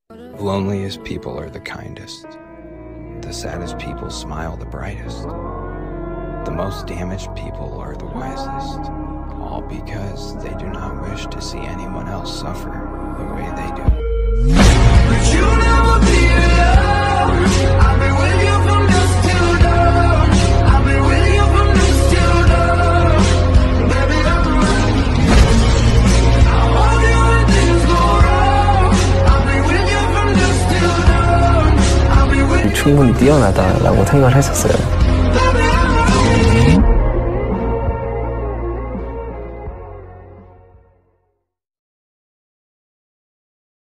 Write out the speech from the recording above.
The loneliest people are the kindest. The saddest people smile the brightest. The most damaged people are the wisest, all because they do not wish to see anyone else suffer the way they do. But you'll never be alone. I'll be with you from dusk till dawn. I'll be with you from dusk till dawn. Baby, I'm right. I'll hold you when things go wrong. I'll be with you from dusk till dawn. I'll be with you. 충분히 뛰어나다라고 생각을 했었어요.